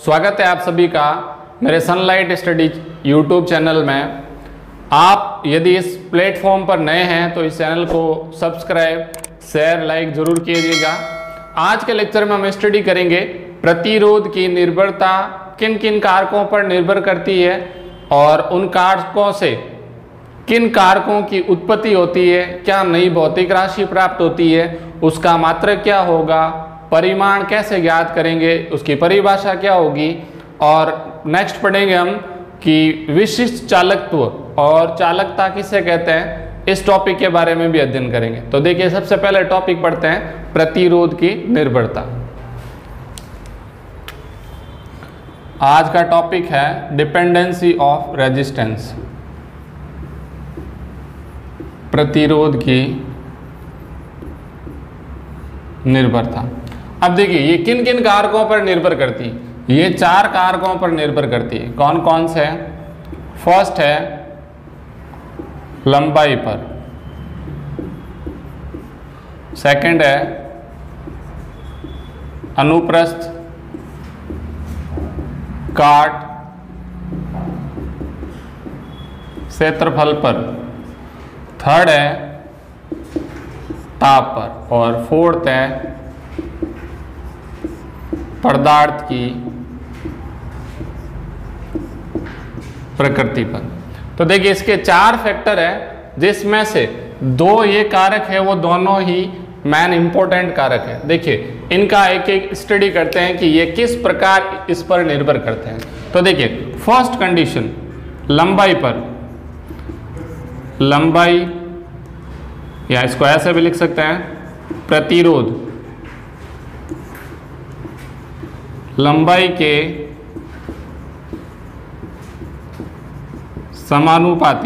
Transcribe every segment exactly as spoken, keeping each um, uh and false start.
स्वागत है आप सभी का मेरे सनलाइट स्टडी यूट्यूब चैनल में। आप यदि इस प्लेटफॉर्म पर नए हैं तो इस चैनल को सब्सक्राइब, शेयर, लाइक जरूर कीजिएगा। आज के लेक्चर में हम स्टडी करेंगे प्रतिरोध की निर्भरता किन किन कारकों पर निर्भर करती है और उन कारकों से किन कारकों की उत्पत्ति होती है, क्या नई भौतिक राशि प्राप्त होती है, उसका मात्रक क्या होगा, परिमाण कैसे ज्ञात करेंगे, उसकी परिभाषा क्या होगी, और नेक्स्ट पढ़ेंगे हम कि विशिष्ट चालकत्व और चालकता किसे कहते हैं, इस टॉपिक के बारे में भी अध्ययन करेंगे। तो देखिए, सबसे पहले टॉपिक पढ़ते हैं प्रतिरोध की निर्भरता। आज का टॉपिक है डिपेंडेंसी ऑफ रेजिस्टेंस, प्रतिरोध की निर्भरता। अब देखिए, ये किन किन कारकों पर निर्भर करती है? ये चार कारकों पर निर्भर करती है। कौन कौन से हैं? फर्स्ट है लंबाई पर, सेकंड है अनुप्रस्थ काट क्षेत्रफल पर, थर्ड है ताप पर, और फोर्थ है पदार्थ की प्रकृति पर। तो देखिए, इसके चार फैक्टर है, जिसमें से दो ये कारक है वो दोनों ही मेन इंपॉर्टेंट कारक है। देखिए, इनका एक एक स्टडी करते हैं कि ये किस प्रकार इस पर निर्भर करते हैं। तो देखिए, फर्स्ट कंडीशन लंबाई पर, लंबाई या इसको ऐसे भी लिख सकते हैं प्रतिरोध, लंबाई के समानुपाती,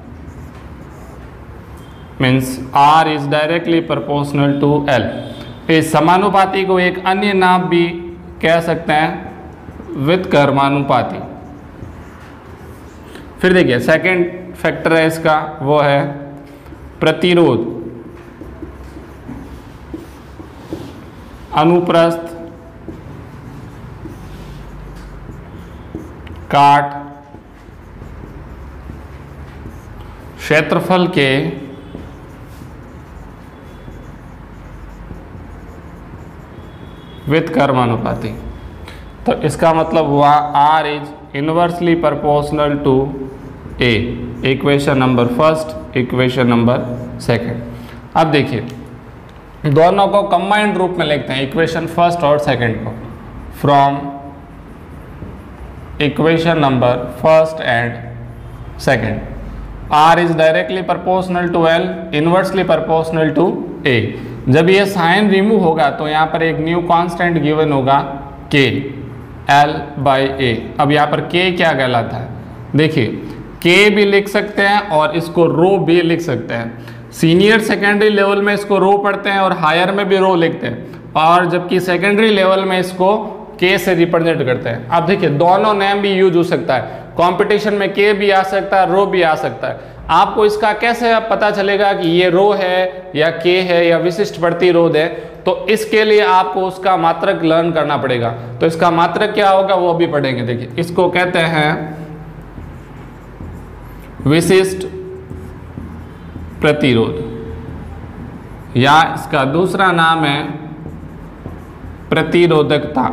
means R is directly proportional to L। इस समानुपाती को एक अन्य नाम भी कह सकते हैं व्युत्क्रमानुपाती। फिर देखिए, सेकंड फैक्टर है इसका, वो है प्रतिरोध अनुप्रस्थ काट क्षेत्रफल के व्युत्क्रमानुपाती। तो इसका मतलब हुआ R is inversely proportional to A। Equation number first, equation number second. अब देखिए, दोनों को कंबाइंड रूप में लिखते हैं, इक्वेशन फर्स्ट और सेकंड को। From equation number first and second, R is directly proportional to L, inversely proportional to A। जब ये साइन रिमूव होगा तो यहाँ पर एक न्यू कांस्टेंट गिवन होगा K, L बाई A। अब यहाँ पर K क्या कहलाता है? देखिए, K भी लिख सकते हैं और इसको रो भी लिख सकते हैं। सीनियर सेकेंडरी लेवल में इसको रो पढ़ते हैं और हायर में भी रो लिखते हैं, और जबकि सेकेंडरी लेवल में इसको K से रिप्रेजेंट करते हैं। अब देखिए, दोनों नेम भी यूज हो सकता है, कंपटीशन में K भी आ सकता है, रो भी आ सकता है। आपको इसका कैसे अब पता चलेगा कि ये रो है या K है या विशिष्ट प्रतिरोध है? तो इसके लिए आपको उसका मात्रक लर्न करना पड़ेगा। तो इसका मात्रक क्या होगा वो अभी पढ़ेंगे। देखिए, इसको कहते हैं विशिष्ट प्रतिरोध, या इसका दूसरा नाम है प्रतिरोधकता।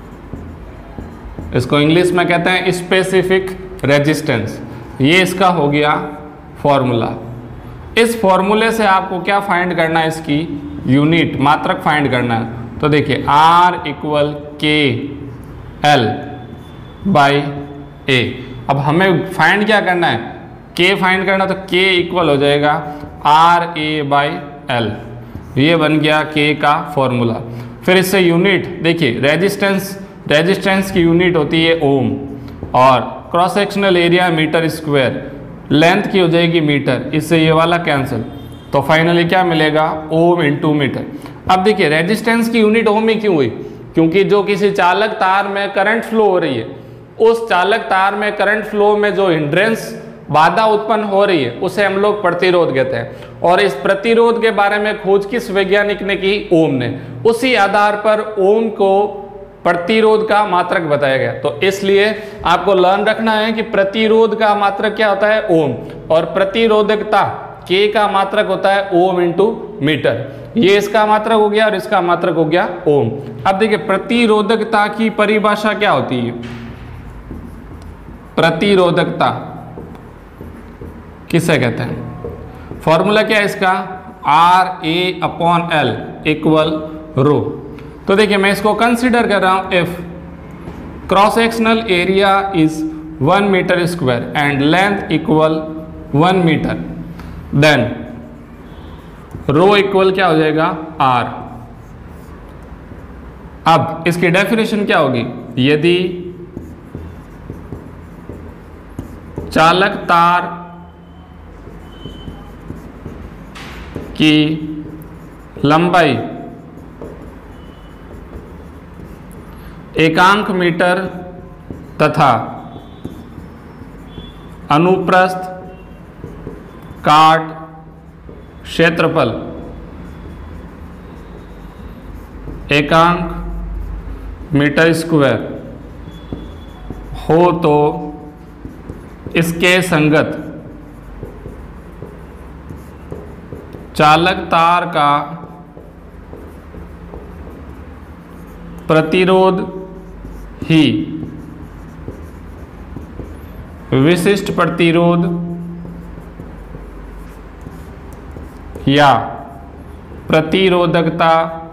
इसको इंग्लिश में कहते हैं स्पेसिफिक रेजिस्टेंस। ये इसका हो गया फॉर्मूला। इस फॉर्मूले से आपको क्या फाइंड करना है? इसकी यूनिट, मात्रक फाइंड करना है। तो देखिए, R equal K L by A. अब हमें फाइंड क्या करना है? K फाइंड करना, तो K इक्वल हो जाएगा आर ए बाई एल। ये बन गया K का फॉर्मूला। फिर इससे यूनिट देखिए, रेजिस्टेंस रेजिस्टेंस की यूनिट होती है ओम, और cross sectional area metre square, length की हो जाएगी मीटर। इससे ये वाला कैंसिल, तो फाइनली क्या मिलेगा? Ohm into metre. अब देखिए, रेजिस्टेंस की यूनिट ओम ही क्यों हुई? क्योंकि जो किसी चालक तार में करंट फ्लो हो रही है, उस चालक तार में करंट फ्लो में जो हिंड्रेंस बाधा उत्पन्न हो रही है उसे हम लोग प्रतिरोध कहते हैं। और इस प्रतिरोध के बारे में खोज किस वैज्ञानिक ने की? ओम ने। उसी आधार पर ओम को प्रतिरोध का मात्रक बताया गया। तो इसलिए आपको लर्न रखना है कि प्रतिरोध का मात्रक क्या होता है, ओम, और प्रतिरोधकता के का मात्रक होता है ओम इंटू मीटर। ये इसका मात्रक हो गया और इसका मात्रक हो गया ओम। अब देखिए प्रतिरोधकता की परिभाषा क्या होती है। प्रतिरोधकता किसे कहते हैं, फॉर्मूला क्या है इसका, R A upon L equal rho. तो देखिए मैं इसको कंसीडर कर रहा हूं, if cross sectional area is one metre square and length equal one metre, then rho equal क्या हो जाएगा, आर। अब इसकी डेफिनेशन क्या होगी, यदि चालक तार की लंबाई एकांक मीटर तथा अनुप्रस्थ काट क्षेत्रफल एकांक मीटर स्क्वायर हो तो इसके संगत चालक तार का प्रतिरोध ही विशिष्ट प्रतिरोध या प्रतिरोधकता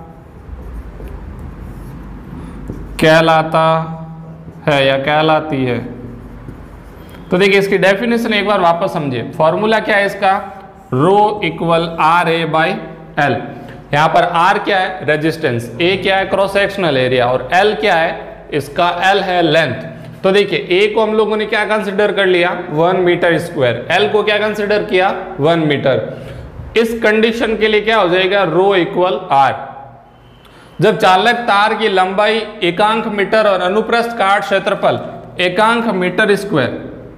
कहलाता है या कहलाती है। तो देखिए इसकी डेफिनेशन एक बार वापस समझिए। फॉर्मूला क्या है इसका, rho equal R A by L. यहाँ पर आर क्या है, रेजिस्टेंस, ए क्या है, क्रॉस सेक्शनल एरिया, और एल क्या है, इसका एल है लेंथ। तो देखिए ए को हम लोगों ने क्या कंसिडर कर लिया, वन मीटर स्क्वायर, एल को क्या कंसिडर किया, वन मीटर। इस कंडीशन के लिए क्या हो जाएगा, रो इक्वल आर। जब चालक तार की लंबाई एकांक मीटर और अनुप्रस्थ काट क्षेत्रफल एकांक मीटर स्क्वायर,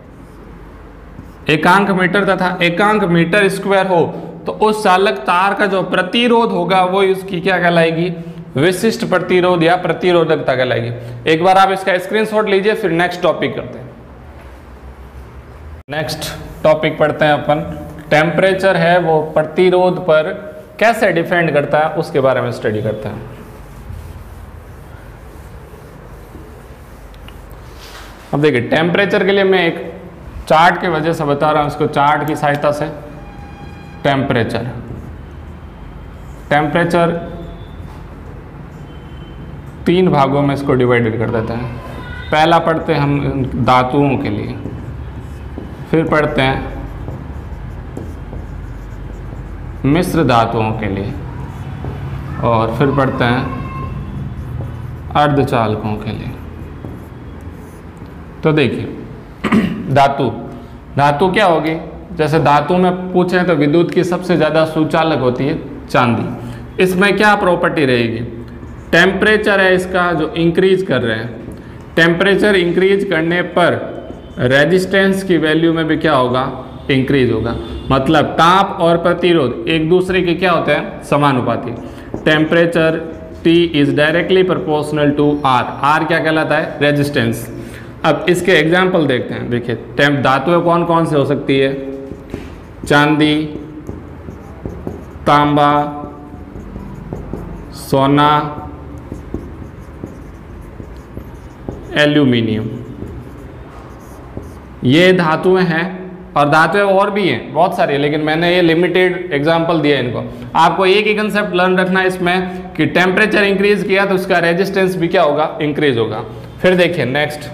एकांक मीटर तथा एकांक मीटर स्क्वायर हो तो उस चालक तार का जो प्रतिरोध होगा वो इसकी क्या कहलाएगी, विशिष्ट प्रतिरोध या प्रतिरोधकता कहलाएगी। एक बार आप इसका स्क्रीनशॉट लीजिए, फिर नेक्स्ट टॉपिक करते हैं। नेक्स्ट टॉपिक पढ़ते हैं अपन, टेम्परेचर है वो प्रतिरोध पर कैसे डिपेंड करता है उसके बारे में स्टडी करते हैं। अब देखिए टेम्परेचर के लिए मैं एक चार्ट की वजह से बता रहा हूं, इसको चार्ट की सहायता से। टेम्परेचर टेम्परेचर तीन भागों में इसको डिवाइडेड कर देते हैं। पहला पढ़ते हैं हम धातुओं के लिए, फिर पढ़ते हैं मिश्र धातुओं के लिए, और फिर पढ़ते हैं अर्धचालकों के लिए। तो देखिए धातु धातु क्या होगी, जैसे धातु में पूछें तो विद्युत की सबसे ज़्यादा सुचालक होती है चांदी। इसमें क्या प्रॉपर्टी रहेगी, टेम्परेचर है इसका जो इंक्रीज कर रहे हैं, टेम्परेचर इंक्रीज करने पर रेजिस्टेंस की वैल्यू में भी क्या होगा, इंक्रीज होगा। मतलब ताप और प्रतिरोध एक दूसरे के क्या होते हैं, समानुपाती। Temperature T is directly proportional to R। R क्या कहलाता है, रेजिस्टेंस। अब इसके एग्जाम्पल देखते हैं। देखिए टेम्प धातुएं कौन कौन से हो सकती है, चांदी, तांबा, सोना, एल्यूमिनियम, ये धातुएं हैं। और धातुएं और भी हैं बहुत सारी, लेकिन मैंने ये लिमिटेड एग्जांपल दिया इनको। आपको एक ही कंसेप्ट लर्न रखना है इसमें कि टेम्परेचर इंक्रीज किया तो उसका रेजिस्टेंस भी क्या होगा, इंक्रीज होगा। फिर देखिए नेक्स्ट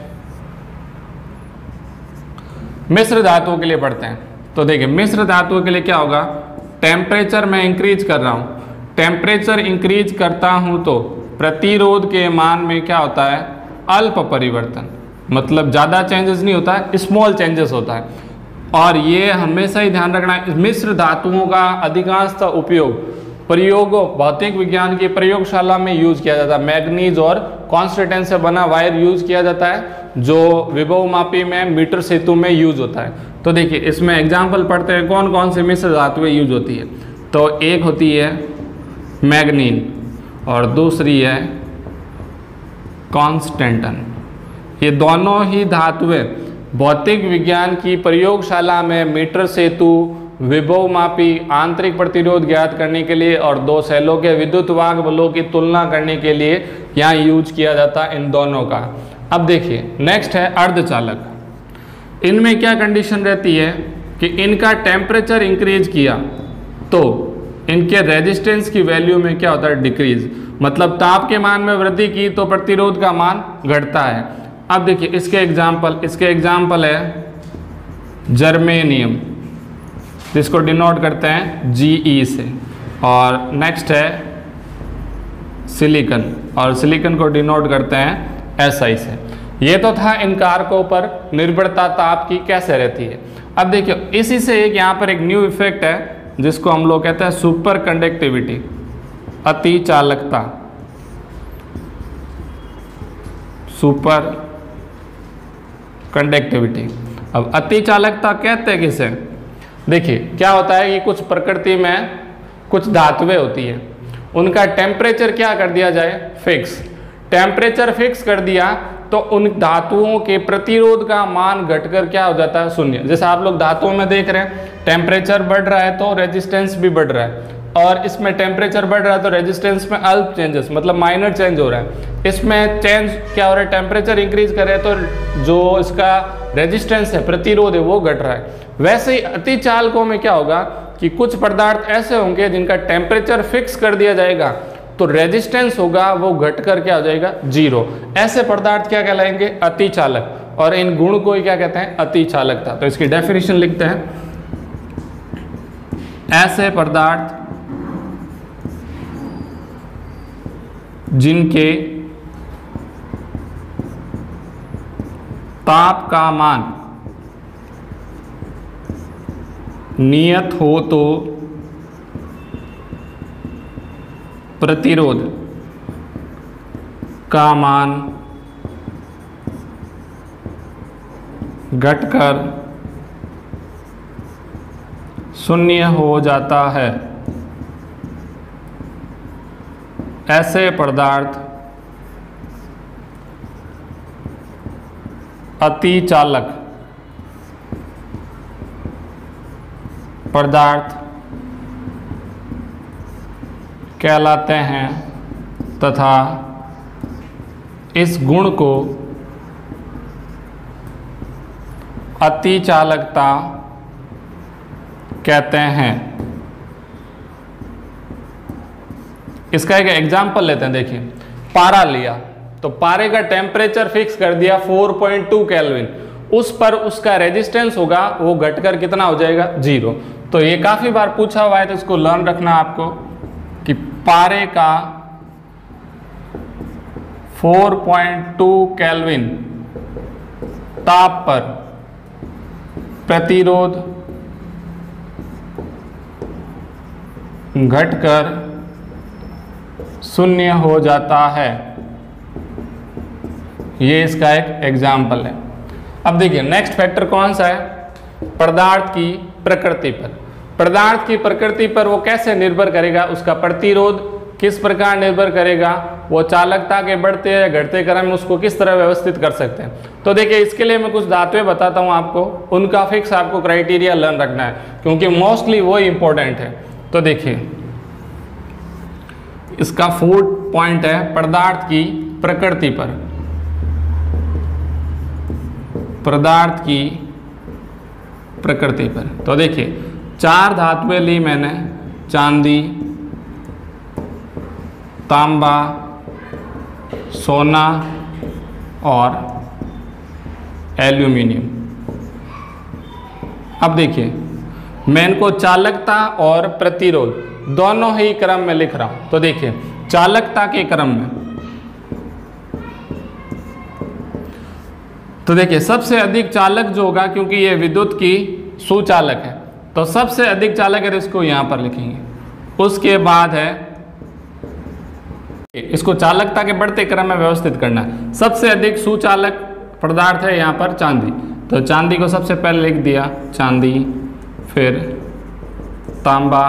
मिश्र धातुओं के लिए पढ़ते हैं। तो देखिए मिश्र धातुओं के लिए क्या होगा, टेम्परेचर मैं इंक्रीज कर रहा हूँ, टेम्परेचर इंक्रीज करता हूँ तो प्रतिरोध के मान में क्या होता है, अल्प परिवर्तन। मतलब ज़्यादा चेंजेस नहीं होता है, स्मॉल चेंजेस होता है। और ये हमेशा ही ध्यान रखना है, मिश्र धातुओं का अधिकांशतः उपयोग प्रयोग भौतिक विज्ञान की प्रयोगशाला में यूज किया जाता है। मैग्नीज और कॉन्स्टेंट से बना वायर यूज किया जाता है जो विभव मापी में मीटर सेतु में यूज होता है। तो देखिए इसमें एग्जाम्पल पढ़ते हैं कौन कौन से मिश्र धातुएं यूज होती है। तो एक होती है मैग्नीन और दूसरी है कॉन्स्टेंटन। ये दोनों ही धातुएं भौतिक विज्ञान की प्रयोगशाला में मीटर सेतु, विभव मापी, आंतरिक प्रतिरोध ज्ञात करने के लिए और दो सेलों के विद्युत वाहक बलों की तुलना करने के लिए यहाँ यूज किया जाता है इन दोनों का। अब देखिए नेक्स्ट है अर्धचालक। इनमें क्या कंडीशन रहती है कि इनका टेम्परेचर इंक्रीज किया तो इनके रेजिस्टेंस की वैल्यू में क्या होता है, डिक्रीज, मतलब ताप के मान में वृद्धि की तो प्रतिरोध का मान घटता है। अब देखिए इसके एग्जाम्पल इसके एग्जाम्पल है जर्मेनियम, जिसको डिनोट करते हैं जी ई से, और नेक्स्ट है सिलिकॉन, और सिलिकॉन को डिनोट करते हैं एस आई से। ये तो था इन कारकों पर निर्भरता ताप की कैसे रहती है। अब देखिए इसी से एक यहाँ पर एक न्यू इफेक्ट है जिसको हम लोग कहते हैं सुपर कंडक्टिविटी, अति चालकता, सुपर कंडक्टिविटी। अब अति चालकता कहते हैं किसे, देखिए क्या होता है कि कुछ प्रकृति में कुछ धातुएं होती है, उनका टेम्परेचर क्या कर दिया जाए, फिक्स। टेम्परेचर फिक्स कर दिया तो उन धातुओं के प्रतिरोध का मान घटकर क्या हो जाता है, शून्य। जैसे आप लोग धातुओं में देख रहे हैं टेम्परेचर बढ़ रहा है तो रेजिस्टेंस भी बढ़ रहा है, और इसमें टेम्परेचर बढ़ रहा है तो रेजिस्टेंस में अल्प चेंजेस, मतलब माइनर चेंज हो रहा है। इसमें चेंज क्या हो रहा है, टेम्परेचर इंक्रीज कर रहे हैं तो जो इसका रेजिस्टेंस है, प्रतिरोध है, वो घट रहा है। वैसे ही अति चालकों में क्या होगा कि कुछ पदार्थ ऐसे होंगे जिनका टेम्परेचर फिक्स कर दिया जाएगा तो रेजिस्टेंस होगा वो घटकर क्या हो जाएगा, जीरो। ऐसे पदार्थ क्या कहलाएंगे, अति चालक, और इन गुण को ही क्या कहते हैं, अति चालकता। तो इसकी डेफिनेशन लिखते हैं, ऐसे पदार्थ जिनके ताप का मान नियत हो तो प्रतिरोध का मान घटकर शून्य हो जाता है। ऐसे पदार्थ अति चालक पदार्थ कहलाते हैं तथा इस गुण को अति चालकता कहते हैं। इसका एक एग्जाम्पल लेते हैं, देखिए पारा लिया तो पारे का टेम्परेचर फिक्स कर दिया फोर पॉइंट टू केल्विन, उस पर उसका रेजिस्टेंस होगा वो घटकर कितना हो जाएगा, जीरो। तो ये काफी बार पूछा हुआ है तो इसको लर्न रखना आपको कि पारे का फोर पॉइंट टू केल्विन ताप पर प्रतिरोध घटकर शून्य हो जाता है। ये इसका एक एग्जाम्पल है। अब देखिए नेक्स्ट फैक्टर कौन सा है, पदार्थ की प्रकृति पर। पदार्थ की प्रकृति पर वो कैसे निर्भर करेगा, उसका प्रतिरोध किस प्रकार निर्भर करेगा, वो चालकता के बढ़ते या घटते क्रम में उसको किस तरह व्यवस्थित कर सकते हैं। तो देखिए इसके लिए मैं कुछ धातुएं बताता हूं आपको, उनका फिक्स आपको क्राइटेरिया लर्न रखना है क्योंकि मोस्टली वो इंपॉर्टेंट है। तो देखिए इसका फोर्थ पॉइंट है पदार्थ की प्रकृति पर। पदार्थ की प्रकृति पर तो देखिए चार धातुएं ली मैंने, चांदी, तांबा, सोना और एल्यूमिनियम। अब देखिए मैं इनको चालकता और प्रतिरोध दोनों ही क्रम में लिख रहा हूं। तो देखिए चालकता के क्रम में तो देखिए सबसे अधिक चालक जो होगा, क्योंकि ये विद्युत की सुचालक है तो सबसे अधिक चालक है, इसको यहां पर लिखेंगे। उसके बाद है, इसको चालकता के बढ़ते क्रम में व्यवस्थित करना है। सबसे अधिक सुचालक पदार्थ है यहां पर चांदी, तो चांदी को सबसे पहले लिख दिया चांदी, फिर तांबा,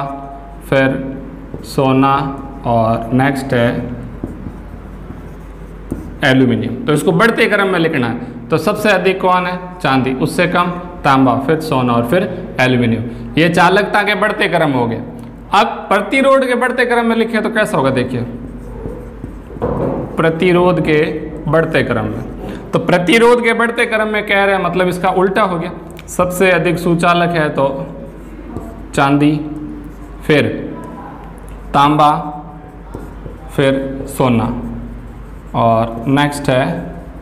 फिर सोना और नेक्स्ट है एल्यूमिनियम। तो इसको बढ़ते क्रम में लिखना है। तो सबसे अधिक कौन है? चांदी, उससे कम तांबा, फिर सोना और फिर एल्यूमिनियम। ये चालकता के बढ़ते क्रम हो गए। अब प्रतिरोध के बढ़ते क्रम में लिखे तो कैसा होगा? देखिए, प्रतिरोध के बढ़ते क्रम में, तो प्रतिरोध के बढ़ते क्रम में कह रहे हैं मतलब इसका उल्टा हो गया। सबसे अधिक सुचालक है तो चांदी, फिर तांबा, फिर सोना, और नेक्स्ट है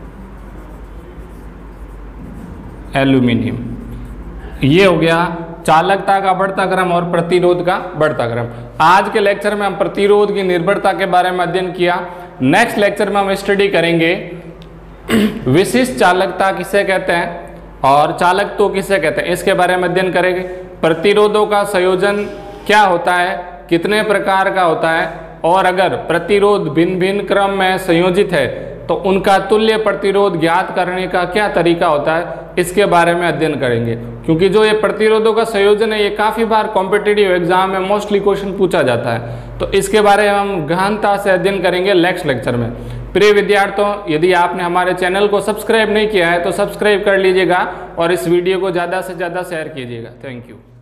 एल्यूमिनियम। ये हो गया चालकता का बढ़ता क्रम और प्रतिरोध का बढ़ता क्रम। आज के लेक्चर में हम प्रतिरोध की निर्भरता के बारे में अध्ययन किया। नेक्स्ट लेक्चर में हम स्टडी करेंगे विशिष्ट चालकता किसे कहते हैं और चालकत्व किसे कहते हैं, इसके बारे में अध्ययन करेंगे। प्रतिरोधों का संयोजन क्या होता है, कितने प्रकार का होता है, और अगर प्रतिरोध भिन्न भिन्न क्रम में संयोजित है तो उनका तुल्य प्रतिरोध ज्ञात करने का क्या तरीका होता है, इसके बारे में अध्ययन करेंगे। क्योंकि जो ये प्रतिरोधों का संयोजन है ये काफ़ी बार कॉम्पिटिटिव एग्जाम में मोस्टली क्वेश्चन पूछा जाता है, तो इसके बारे में हम गहनता से अध्ययन करेंगे नेक्स्ट लेक्चर में। प्रिय विद्यार्थियों, यदि आपने हमारे चैनल को सब्सक्राइब नहीं किया है तो सब्सक्राइब कर लीजिएगा और इस वीडियो को ज़्यादा से ज़्यादा शेयर कीजिएगा। Thank you.